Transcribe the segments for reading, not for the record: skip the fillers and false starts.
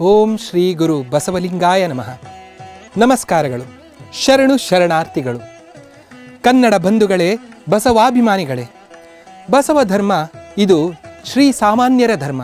ಓಂ ಶ್ರೀ ಗುರು ಬಸವಲಿಂಗಾಯ ನಮಃ. ನಮಸ್ಕಾರಗಳು, ಶರಣು ಶರಣಾರ್ಥಿಗಳು, ಕನ್ನಡ ಬಂಧುಗಳೇ, ಬಸವಾಭಿಮಾನಿಗಳೇ. ಬಸವ ಧರ್ಮ ಇದು ಶ್ರೀ ಸಾಮಾನ್ಯರ ಧರ್ಮ.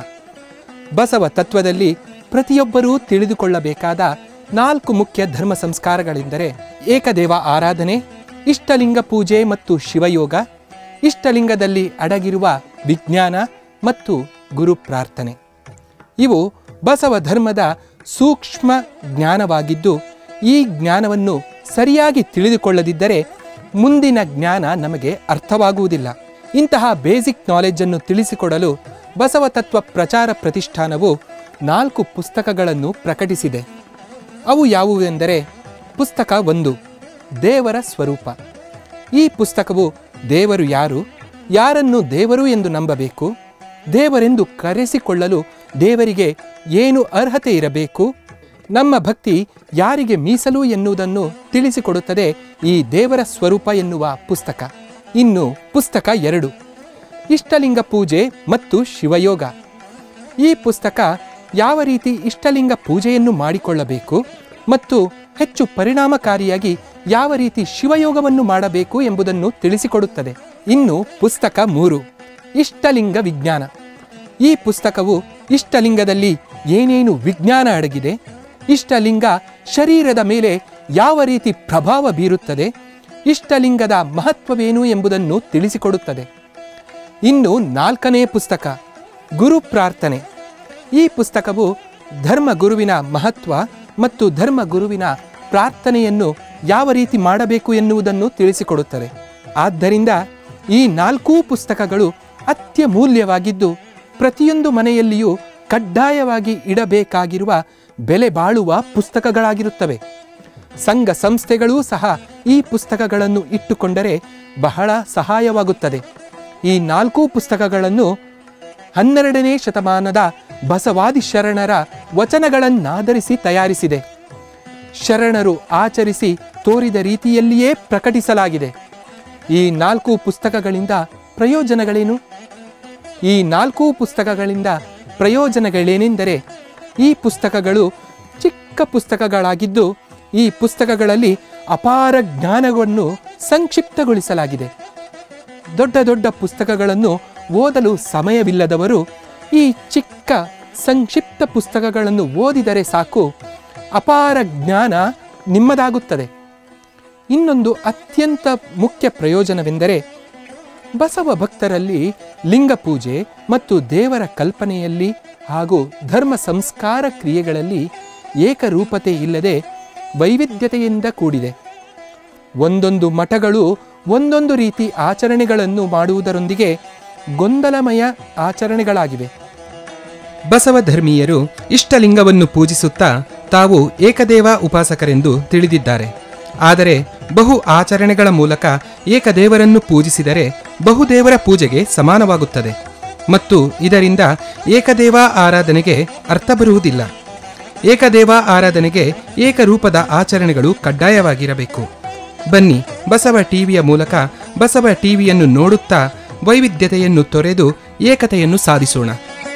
ಬಸವ ತತ್ವದಲ್ಲಿ ಪ್ರತಿಯೊಬ್ಬರೂ ತಿಳಿದುಕೊಳ್ಳಬೇಕಾದ 4 ಮುಖ್ಯ ಧರ್ಮ ಸಂಸ್ಕಾರಗಳೆಂದರೆ ಏಕದೇವ ಆರಾಧನೆ, ಇಷ್ಟಲಿಂಗ ಪೂಜೆ ಮತ್ತು ಶಿವಯೋಗ, ಇಷ್ಟಲಿಂಗದಲ್ಲಿ ಅಡಗಿರುವ ವಿಜ್ಞಾನ ಮತ್ತು ಗುರು ಪ್ರಾರ್ಥನೆ. ಇವು ಬಸವ ಧರ್ಮದ ಸೂಕ್ಷ್ಮ ಜ್ಞಾನವಾಗಿದ್ದು, ಈ ಜ್ಞಾನವನ್ನು ಸರಿಯಾಗಿ ತಿಳಿದುಕೊಳ್ಳದಿದ್ದರೆ ಮುಂದಿನ ಜ್ಞಾನ ನಮಗೆ ಅರ್ಥವಾಗುವುದಿಲ್ಲ. ಇಂತಹ ಬೇಸಿಕ್ ನಾಲೆಜನ್ನು ತಿಳಿಸಿಕೊಡಲು ಬಸವ ತತ್ವ ಪ್ರಚಾರ ಪ್ರತಿಷ್ಠಾನವು 4 ಪುಸ್ತಕಗಳನ್ನು ಪ್ರಕಟಿಸಿದೆ. ಅವು ಯಾವುವೆಂದರೆ, ಪುಸ್ತಕ 1 ದೇವರ ಸ್ವರೂಪ. ಈ ಪುಸ್ತಕವು ದೇವರು ಯಾರು, ಯಾರನ್ನು ದೇವರು ಎಂದು ನಂಬಬೇಕು, ದೇವರೆಂದು ಕರೆಸಿಕೊಳ್ಳಲು ದೇವರಿಗೆ ಏನು ಅರ್ಹತೆ ಇರಬೇಕು, ನಮ್ಮ ಭಕ್ತಿ ಯಾರಿಗೆ ಮೀಸಲು ಎನ್ನುವುದನ್ನು ತಿಳಿಸಿಕೊಡುತ್ತದೆ ಈ ದೇವರ ಸ್ವರೂಪ ಎನ್ನುವ ಪುಸ್ತಕ. ಇನ್ನು ಪುಸ್ತಕ 2 ಇಷ್ಟಲಿಂಗ ಪೂಜೆ ಮತ್ತು ಶಿವಯೋಗ. ಈ ಪುಸ್ತಕ ಯಾವ ರೀತಿ ಇಷ್ಟಲಿಂಗ ಪೂಜೆಯನ್ನು ಮಾಡಿಕೊಳ್ಳಬೇಕು ಮತ್ತು ಹೆಚ್ಚು ಪರಿಣಾಮಕಾರಿಯಾಗಿ ಯಾವ ರೀತಿ ಶಿವಯೋಗವನ್ನು ಮಾಡಬೇಕು ಎಂಬುದನ್ನು ತಿಳಿಸಿಕೊಡುತ್ತದೆ. ಇನ್ನು ಪುಸ್ತಕ 3 ಇಷ್ಟಲಿಂಗ ವಿಜ್ಞಾನ. ಈ ಪುಸ್ತಕವು ಇಷ್ಟಲಿಂಗದಲ್ಲಿ ಏನೇನು ವಿಜ್ಞಾನ ಅಡಗಿದೆ, ಇಷ್ಟಲಿಂಗ ಶರೀರದ ಮೇಲೆ ಯಾವ ರೀತಿ ಪ್ರಭಾವ ಬೀರುತ್ತದೆ, ಇಷ್ಟಲಿಂಗದ ಮಹತ್ವವೇನು ಎಂಬುದನ್ನು ತಿಳಿಸಿಕೊಡುತ್ತದೆ. ಇನ್ನು 4ನೇ ಪುಸ್ತಕ ಗುರು ಪ್ರಾರ್ಥನೆ. ಈ ಪುಸ್ತಕವು ಧರ್ಮಗುರುವಿನ ಮಹತ್ವ ಮತ್ತು ಧರ್ಮಗುರುವಿನ ಪ್ರಾರ್ಥನೆಯನ್ನು ಯಾವ ರೀತಿ ಮಾಡಬೇಕು ಎನ್ನುವುದನ್ನು ತಿಳಿಸಿಕೊಡುತ್ತದೆ. ಆದ್ದರಿಂದ ಈ 4 ಪುಸ್ತಕಗಳು ಅತ್ಯಮೂಲ್ಯವಾಗಿದ್ದು, ಪ್ರತಿಯೊಂದು ಮನೆಯಲ್ಲಿಯೂ ಕಡ್ಡಾಯವಾಗಿ ಇಡಬೇಕಾಗಿರುವ ಬೆಲೆ ಬಾಳುವ ಪುಸ್ತಕಗಳಾಗಿರುತ್ತವೆ. ಸಂಘ ಸಂಸ್ಥೆಗಳೂ ಸಹ ಈ ಪುಸ್ತಕಗಳನ್ನು ಇಟ್ಟುಕೊಂಡರೆ ಬಹಳ ಸಹಾಯವಾಗುತ್ತದೆ. ಈ 4 ಪುಸ್ತಕಗಳನ್ನು 12ನೇ ಶತಮಾನದ ಬಸವಾದಿ ಶರಣರ ವಚನಗಳನ್ನಾಧರಿಸಿ ತಯಾರಿಸಿದೆ. ಶರಣರು ಆಚರಿಸಿ ತೋರಿದ ರೀತಿಯಲ್ಲಿಯೇ ಪ್ರಕಟಿಸಲಾಗಿದೆ. ಈ 4 ಪುಸ್ತಕಗಳಿಂದ ಪ್ರಯೋಜನಗಳೇನು? ಈ 4 ಪುಸ್ತಕಗಳಿಂದ ಪ್ರಯೋಜನಗಳೇನೆಂದರೆ, ಈ ಪುಸ್ತಕಗಳು ಚಿಕ್ಕ ಪುಸ್ತಕಗಳಾಗಿದ್ದು, ಈ ಪುಸ್ತಕಗಳಲ್ಲಿ ಅಪಾರ ಜ್ಞಾನವನ್ನು ಸಂಕ್ಷಿಪ್ತಗೊಳಿಸಲಾಗಿದೆ. ದೊಡ್ಡ ದೊಡ್ಡ ಪುಸ್ತಕಗಳನ್ನು ಓದಲು ಸಮಯವಿಲ್ಲದವರು ಈ ಚಿಕ್ಕ ಸಂಕ್ಷಿಪ್ತ ಪುಸ್ತಕಗಳನ್ನು ಓದಿದರೆ ಸಾಕು, ಅಪಾರ ಜ್ಞಾನ ನಿಮ್ಮದಾಗುತ್ತದೆ. ಇನ್ನೊಂದು ಅತ್ಯಂತ ಮುಖ್ಯ ಪ್ರಯೋಜನವೆಂದರೆ, ಬಸವ ಭಕ್ತರಲ್ಲಿ ಲಿಂಗ ಪೂಜೆ ಮತ್ತು ದೇವರ ಕಲ್ಪನೆಯಲ್ಲಿ ಹಾಗೂ ಧರ್ಮ ಸಂಸ್ಕಾರ ಕ್ರಿಯೆಗಳಲ್ಲಿ ಏಕರೂಪತೆ ಇಲ್ಲದೆ ವೈವಿಧ್ಯತೆಯಿಂದ ಕೂಡಿದೆ. ಒಂದೊಂದು ಮಠಗಳು ಒಂದೊಂದು ರೀತಿ ಆಚರಣೆಗಳನ್ನು ಮಾಡುವುದರೊಂದಿಗೆ ಗೊಂದಲಮಯ ಆಚರಣೆಗಳಾಗಿವೆ. ಬಸವ ಧರ್ಮೀಯರು ಇಷ್ಟಲಿಂಗವನ್ನು ಪೂಜಿಸುತ್ತಾ ತಾವು ಏಕದೇವ ಉಪಾಸಕರೆಂದು ತಿಳಿದಿದ್ದಾರೆ. ಆದರೆ ಬಹು ಆಚರಣೆಗಳ ಮೂಲಕ ಏಕದೇವರನ್ನು ಪೂಜಿಸಿದರೆ ಬಹುದೇವರ ಪೂಜೆಗೆ ಸಮಾನವಾಗುತ್ತದೆ ಮತ್ತು ಇದರಿಂದ ಏಕದೇವ ಆರಾಧನೆಗೆ ಅರ್ಥ ಬರುವುದಿಲ್ಲ. ಏಕದೇವ ಆರಾಧನೆಗೆ ಏಕರೂಪದ ಆಚರಣೆಗಳು ಕಡ್ಡಾಯವಾಗಿರಬೇಕು. ಬನ್ನಿ, ಬಸವ ಟಿವಿಯ ಮೂಲಕ ಬಸವ ಟಿವಿಯನ್ನು ನೋಡುತ್ತಾ ವೈವಿಧ್ಯತೆಯನ್ನು ತೊರೆದು ಏಕತೆಯನ್ನು ಸಾಧಿಸೋಣ.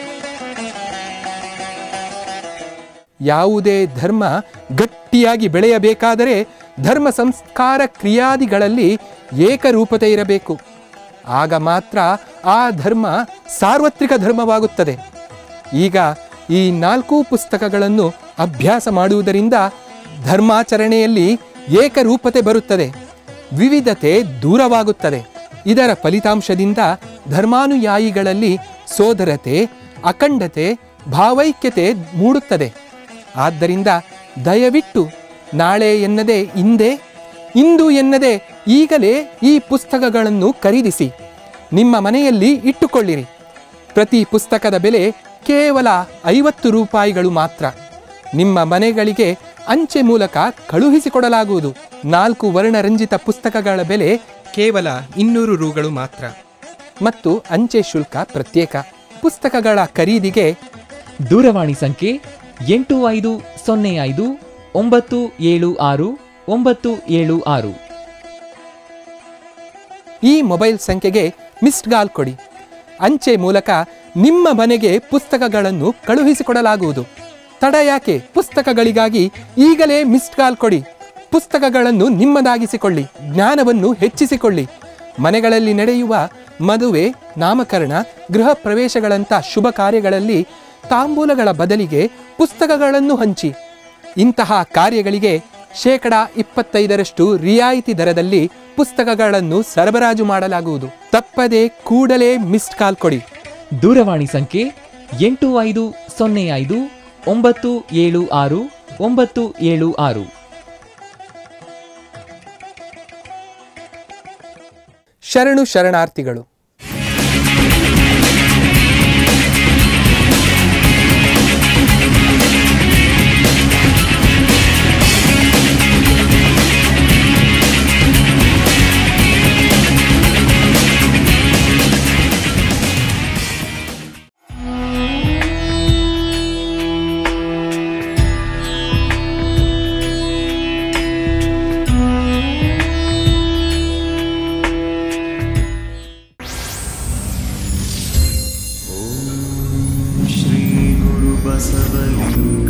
ಯಾವುದೇ ಧರ್ಮ ಗಟ್ಟಿಯಾಗಿ ಬೆಳೆಯಬೇಕಾದರೆ ಧರ್ಮ ಸಂಸ್ಕಾರ ಕ್ರಿಯಾದಿಗಳಲ್ಲಿ ಏಕರೂಪತೆ ಇರಬೇಕು. ಆಗ ಮಾತ್ರ ಆ ಧರ್ಮ ಸಾರ್ವತ್ರಿಕ ಧರ್ಮವಾಗುತ್ತದೆ. ಈಗ ಈ 4 ಪುಸ್ತಕಗಳನ್ನು ಅಭ್ಯಾಸ ಮಾಡುವುದರಿಂದ ಧರ್ಮಾಚರಣೆಯಲ್ಲಿ ಏಕರೂಪತೆ ಬರುತ್ತದೆ, ವಿವಿಧತೆ ದೂರವಾಗುತ್ತದೆ. ಇದರ ಫಲಿತಾಂಶದಿಂದ ಧರ್ಮಾನುಯಾಯಿಗಳಲ್ಲಿ ಸೋದರತೆ, ಅಖಂಡತೆ, ಭಾವೈಕ್ಯತೆ ಮೂಡುತ್ತದೆ. ಆದ್ದರಿಂದ ದಯವಿಟ್ಟು ನಾಳೆ ಎನ್ನದೆ ಇಂದೇ, ಇಂದು ಎನ್ನದೆ ಈಗಲೇ ಈ ಪುಸ್ತಕಗಳನ್ನು ಖರೀದಿಸಿ ನಿಮ್ಮ ಮನೆಯಲ್ಲಿ ಇಟ್ಟುಕೊಳ್ಳಿರಿ. ಪ್ರತಿ ಪುಸ್ತಕದ ಬೆಲೆ ಕೇವಲ 50 ರೂಪಾಯಿಗಳು ಮಾತ್ರ. ನಿಮ್ಮ ಮನೆಗಳಿಗೆ ಅಂಚೆ ಮೂಲಕ ಕಳುಹಿಸಿಕೊಡಲಾಗುವುದು. 4 ವರ್ಣರಂಜಿತ ಪುಸ್ತಕಗಳ ಬೆಲೆ ಕೇವಲ 200 ರೂಗಳು ಮಾತ್ರ ಮತ್ತು ಅಂಚೆ ಶುಲ್ಕ ಪ್ರತ್ಯೇಕ. ಪುಸ್ತಕಗಳ ಖರೀದಿಗೆ ದೂರವಾಣಿ ಸಂಖ್ಯೆ 8505 976 976. ಈ ಮೊಬೈಲ್ ಸಂಖ್ಯೆಗೆ ಮಿಸ್ಡ್ ಕಾಲ್ ಕೊಡಿ. ಅಂಚೆ ಮೂಲಕ ನಿಮ್ಮ ಮನೆಗೆ ಪುಸ್ತಕಗಳನ್ನು ಕಳುಹಿಸಿಕೊಡಲಾಗುವುದು. ತಡ ಯಾಕೆ? ಪುಸ್ತಕಗಳಿಗಾಗಿ ಈಗಲೇ ಮಿಸ್ಡ್ ಕಾಲ್ ಕೊಡಿ. ಪುಸ್ತಕಗಳನ್ನು ನಿಮ್ಮದಾಗಿಸಿಕೊಳ್ಳಿ, ಜ್ಞಾನವನ್ನು ಹೆಚ್ಚಿಸಿಕೊಳ್ಳಿ. ಮನೆಗಳಲ್ಲಿ ನಡೆಯುವ ಮದುವೆ, ನಾಮಕರಣ, ಗೃಹ ಪ್ರವೇಶಗಳಂಥ ಶುಭ ಕಾರ್ಯಗಳಲ್ಲಿ ತಾಂಬೂಲಗಳ ಬದಲಿಗೆ ಪುಸ್ತಕಗಳನ್ನು ಹಂಚಿ. ಇಂತಹ ಕಾರ್ಯಗಳಿಗೆ 25% ರಿಯಾಯಿತಿ ದರದಲ್ಲಿ ಪುಸ್ತಕಗಳನ್ನು ಸರಬರಾಜು ಮಾಡಲಾಗುವುದು. ತಪ್ಪದೆ ಕೂಡಲೇ ಮಿಸ್ಡ್ ಕಾಲ್ ಕೊಡಿ. ದೂರವಾಣಿ ಸಂಖ್ಯೆ 8505 976 976. ಶರಣು ಶರಣಾರ್ಥಿಗಳು. बसवलिंगाय